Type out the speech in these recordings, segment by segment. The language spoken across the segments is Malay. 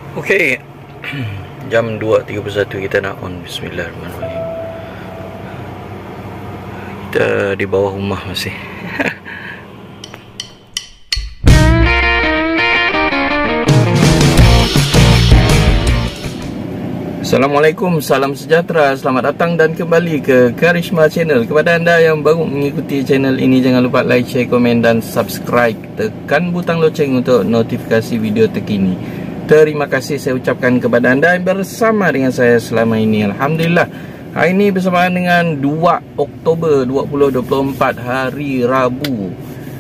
Okey. Jam 2.31 kita nak on. Bismillahirrahmanirrahim. Kita di bawah rumah masih. Assalamualaikum, salam sejahtera, selamat datang dan kembali ke Karishma Channel. Kepada anda yang baru mengikuti channel ini, jangan lupa like, share, komen dan subscribe. Tekan butang loceng untuk notifikasi video terkini. Terima kasih saya ucapkan kepada anda yang bersama dengan saya selama ini. Alhamdulillah, hari ini bersamaan dengan 2 Oktober 2024, hari Rabu.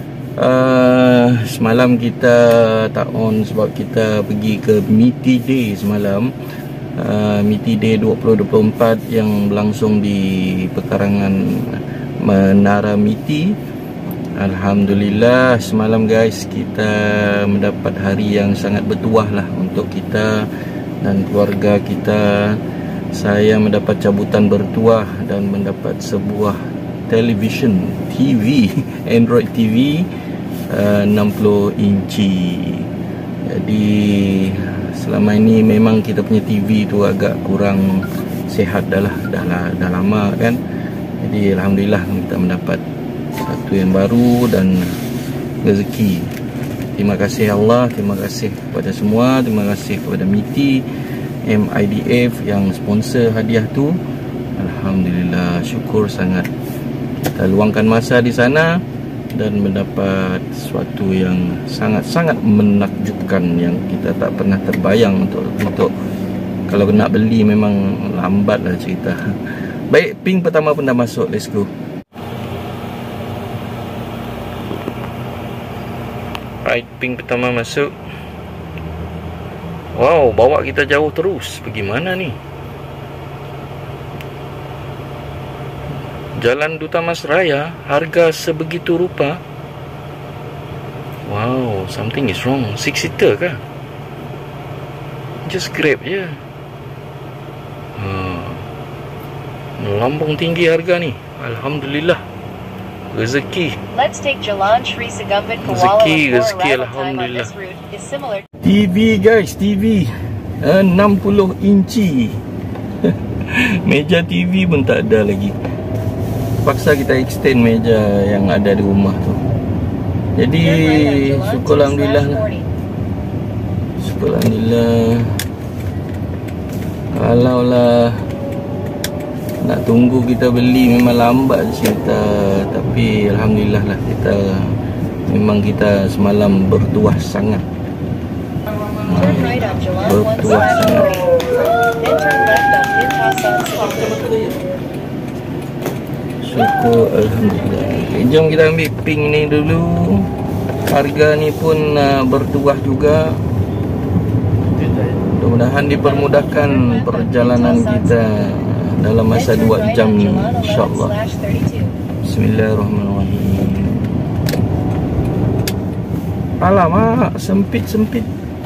Semalam kita tak on sebab kita pergi ke MITI Day semalam. MITI Day 2024 yang berlangsung di pekarangan Menara MITI. Alhamdulillah, semalam guys kita mendapat hari yang sangat bertuah lah untuk kita dan keluarga kita. Saya mendapat cabutan bertuah dan mendapat sebuah television TV Android TV 60 inci. Jadi selama ini memang kita punya TV tu agak kurang sihat dah lama kan. Jadi Alhamdulillah kita mendapat satu yang baru dan rezeki. Terima kasih Allah, terima kasih kepada semua, terima kasih kepada MITI, MIDF yang sponsor hadiah tu. Alhamdulillah, syukur sangat. Kita luangkan masa di sana dan mendapat sesuatu yang sangat-sangat menakjubkan yang kita tak pernah terbayang untuk kalau nak beli memang lambat lah cerita. Baik, ping pertama pun dah masuk, let's go. Right, ping pertama masuk. Wow, bawa kita jauh terus. Pergi mana ni? Jalan Duta Mas Raya, harga sebegitu rupa. Wow, something is wrong. 6-seater kah? Just grab je. Melambung tinggi harga ni. Alhamdulillah. Rezeki. Let's take Jalan Sri Segumbit Kuala Rezeki, Alhamdulillah. TV guys, TV 60 inci. Meja TV pun tak ada lagi. Paksa kita extend meja yang ada di rumah tu. Jadi syukur Alhamdulillah lah. Syukur Alhamdulillah. Kalau lah nak tunggu kita beli memang lambat cerita. Tapi Alhamdulillah lah, kita semalam bertuah sangat. Bertuah sangat. Syukur Alhamdulillah. Okay, jom kita ambil pink ni dulu. Harga ni pun bertuah juga. Mudah-mudahan dipermudahkan perjalanan kita dalam masa 2 jam ni, insyaAllah. Bismillahirrahmanirrahim. Alamak, sempit-sempit.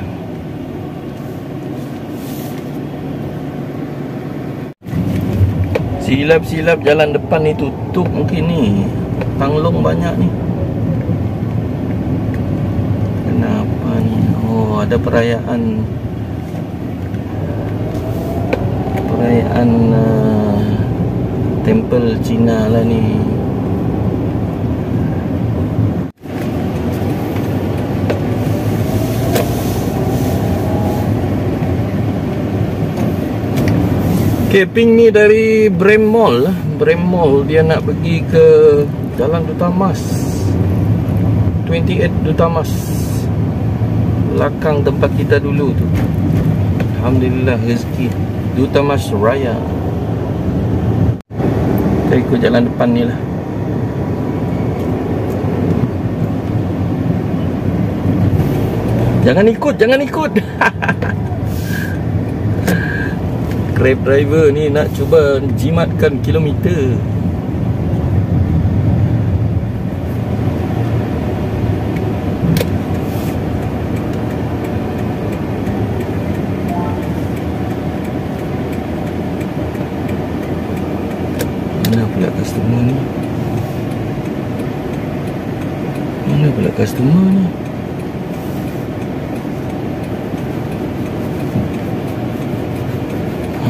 Silap-silap jalan depan ni tutup mungkin ni. Tanglong banyak ni. Kenapa ni? Oh, ada perayaan temple Cina lah ni. Okay, ping ni dari Brem Mall. Brem Mall dia nak pergi ke Jalan Duta Mas 28 Duta Mas, belakang tempat kita dulu tu. Alhamdulillah, rezeki Duta Mas Raya. Kita ikut jalan depan ni lah. Jangan ikut. Grab driver ni nak cuba jimatkan kilometer. Mana pula customer ni?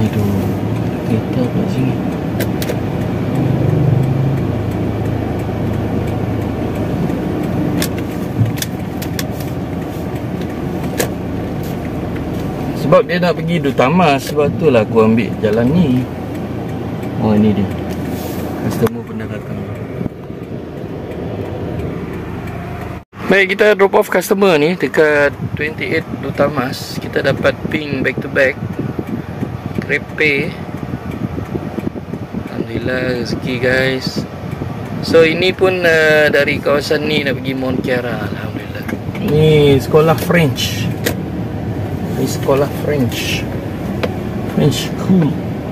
Aduh, kereta pula sini. Sebab dia nak pergi Dutamas, sebab tu lah aku ambil jalan ni. Oh, ini dia. Customer pernah datang. Baik, kita drop off customer ni dekat 28 Dutamas. Kita dapat ping back to back GrabPay. Alhamdulillah, rezeki guys. So ini pun dari kawasan ni nak pergi Mont Kiara. Alhamdulillah. Ni sekolah French. Ni sekolah French school.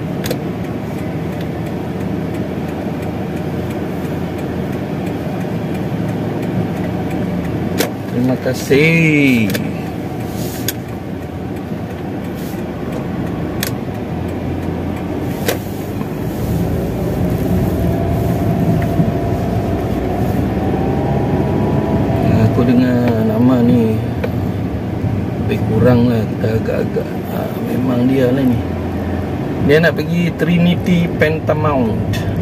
Terima kasih. Aku dengar nama ni lebih kurang lah, kita agak-agak memang dia lah ni. Dia nak pergi Trinity Pentamount.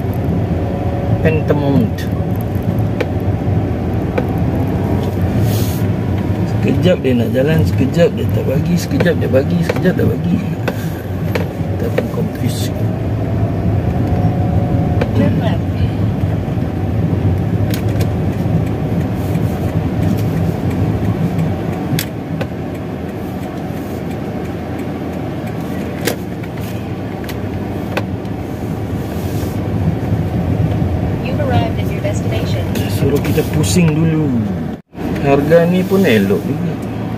Sekejap dia nak jalan, sekejap dia tak bagi, sekejap dia bagi, sekejap tak bagi. Kita pun confuse. Turn left. You've arrived at your destination. Suruh kita pusing dulu. Harga ni pun elok juga.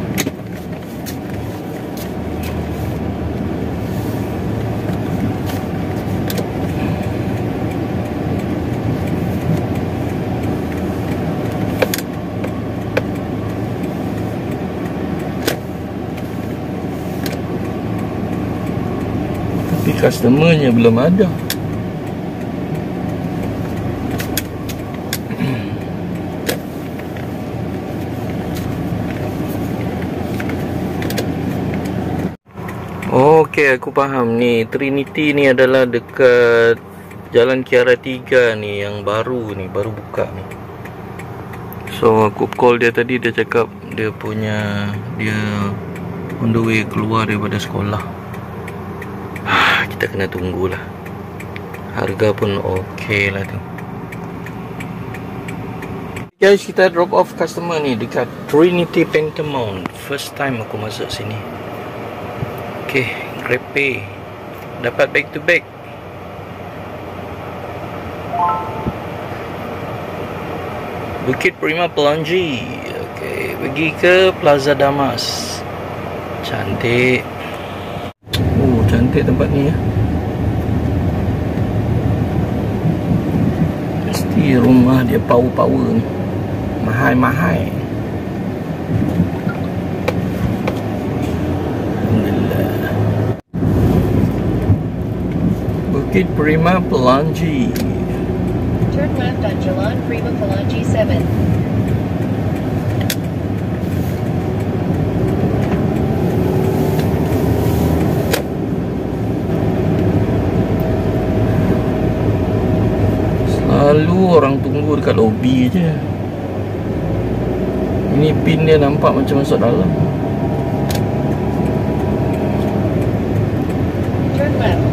Tapi customernya belum ada. Okey, aku faham ni. Trinity ni adalah dekat Jalan Kiara 3 ni, yang baru ni, baru buka ni. So aku call dia tadi, dia cakap dia on the way keluar daripada sekolah. Kita kena tunggulah. Harga pun okey lah tu. Guys, kita drop off customer ni dekat Trinity Pentamount. First time aku masuk sini. Okay, GrabPay. Dapat back to back. Bukit Prima Pelangi. Okay, pergi ke Plaza Damas. Cantik. Oh, cantik tempat ni ya. Mesti rumah dia power-power ni. Mahal-mahal. Bukit Prima Pelangi. Turn left on Jalan Prima Pelangi 7. Selalu orang tunggu dekat lobi je. Ini pin dia nampak macam masuk dalam. Turn left.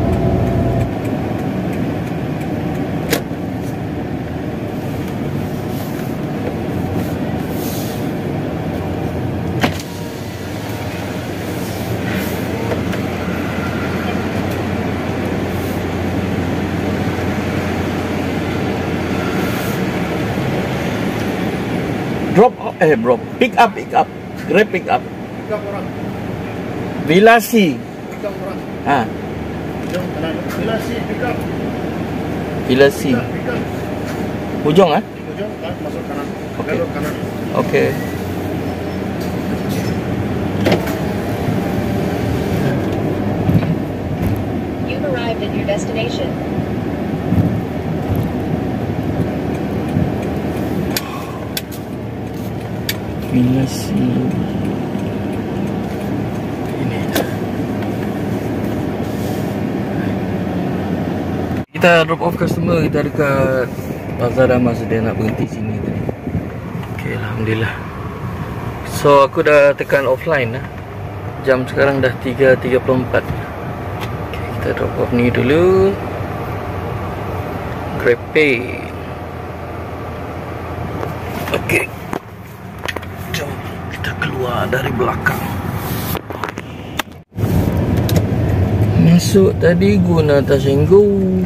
Pick up. Grab pick up. Pick up orang. Vilasi. Pick up orang. Ha, Jom kanan. Vilasi pick up. Vilasi. Pick up. Hujung ah? Jom masuk kanan. Okey. Belok kanan. Okey. You've arrived at your destination. Vilasi. Ini. Kita drop off customer kita dekat Plaza Damas. Dia nak berhenti sini tadi. Okay, Alhamdulillah. So aku dah tekan offline lah. Jam sekarang dah 3.34. Okay, kita drop off ni dulu. GrabPay. Okay, jom kita keluar dari belakang. Masuk tadi guna Touch 'n Go.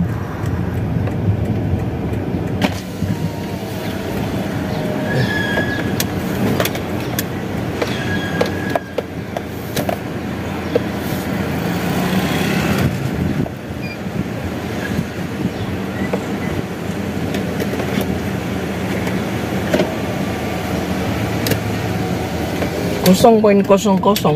.00.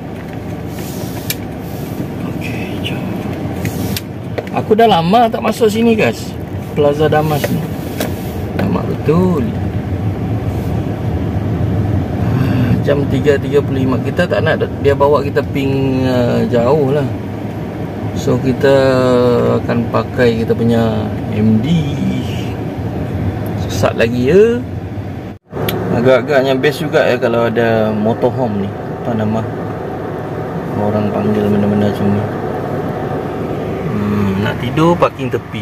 Okey, jom. Aku dah lama tak masuk sini guys, Plaza Damas ni. Lama betul. Jam 3.35. Kita tak nak dia bawa kita ping jauh lah. So kita akan pakai kita punya MD. Sesat lagi ya. Agak-agaknya best juga ya kalau ada motorhome ni. Apa nama orang panggil benda-benda macam ni. Nak tidur parking tepi.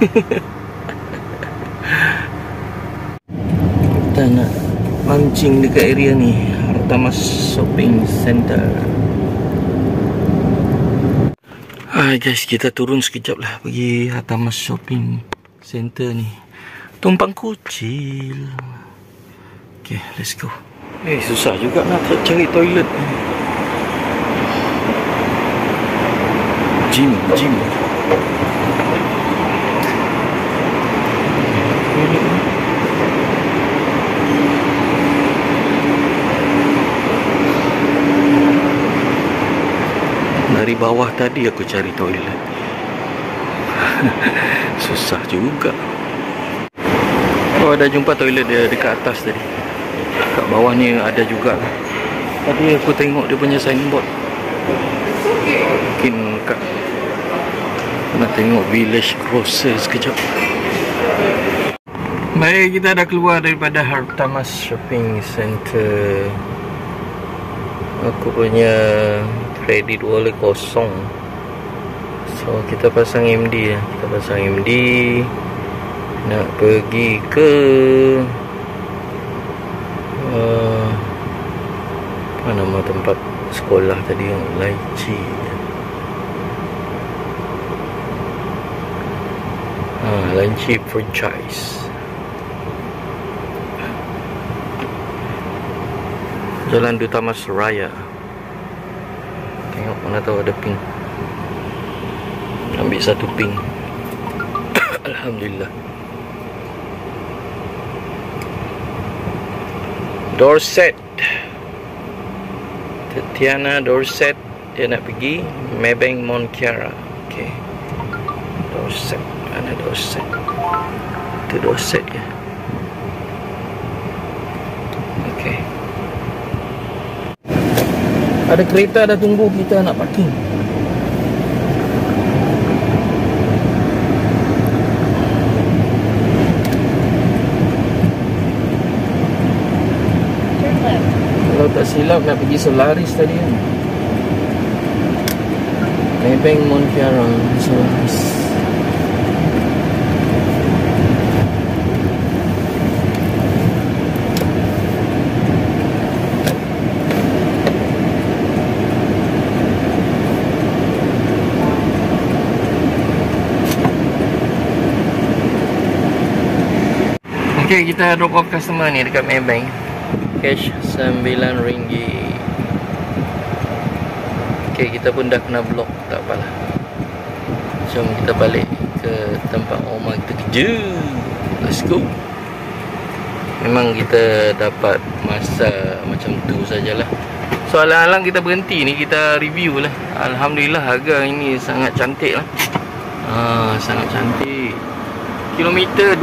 Kita nak mancing dekat area ni, Hartamas Shopping Center. Hai guys, kita turun sekejap lah pergi Hartamas Shopping Center ni. Tumpang kucil. Okay, let's go. Susah juga nak cari toilet. Gym. Dari bawah tadi aku cari toilet. Susah juga. Oh, ada jumpa toilet dia dekat atas tadi. Kat bawah ni ada juga. Tadi aku tengok dia punya signboard. Mungkin kat nak tengok Village Grocer sekejap. Baik, kita dah keluar daripada Hartamas Shopping Center. Aku punya credit wallet kosong. So kita pasang MD lah. Kita pasang MD. Nak pergi ke apa nama tempat sekolah tadi yang Lychee. Lychee franchise. Jalan Dutamas Raya. Tengok mana tahu ada ping. Ambil satu ping. Alhamdulillah. Dorset. Tatiana Dorset. Dia nak pergi Maybank Mont Kiara. Okay. Dorset. Mana Dorset? Itu Dorset ya. Okay. Ada kereta dah tunggu kita nak parking. Kalau tak silap nak pergi Solaris tadi kan. Maybank Mont Kiara Solaris. Okay, kita drop off customer ni dekat Maybank. Cash RM9. Okay, kita pun dah kena block. Tak apalah. Jom kita balik ke tempat Omar kita kerja. Let's go. Memang kita dapat masa macam tu sajalah. So alang-alang kita berhenti ni, kita review lah. Alhamdulillah harga ini sangat cantik lah. Sangat cantik. Kilometer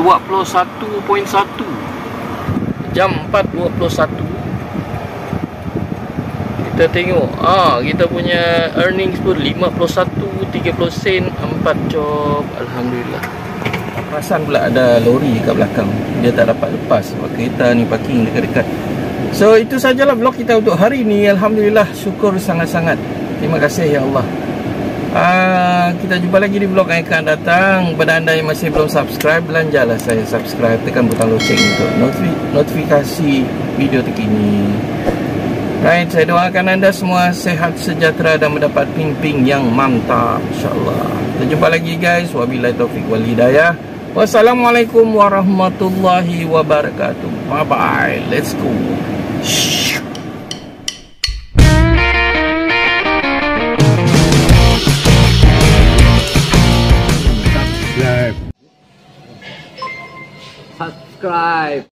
21.1. Jam 4.21. Kita kita tengok kita punya earnings pun 51, 30 sen, 4 job. Alhamdulillah. Perasan pula ada lori kat belakang, dia tak dapat lepas sebab kereta ni parking dekat-dekat. So itu sajalah vlog kita untuk hari ni. Alhamdulillah, syukur sangat-sangat. Terima kasih ya Allah. Kita jumpa lagi di vlog yang akan datang. Kepada anda yang masih belum subscribe, belanjalah saya subscribe, tekan butang loceng untuk notifikasi video terkini. Right, saya doakan anda semua sehat, sejahtera dan mendapat ping-ping yang mantap, insyaAllah. Kita jumpa lagi guys. Wabillahi taufiq wal hidayah. Wassalamualaikum warahmatullahi wabarakatuh. Bye bye. Let's go. Subscribe.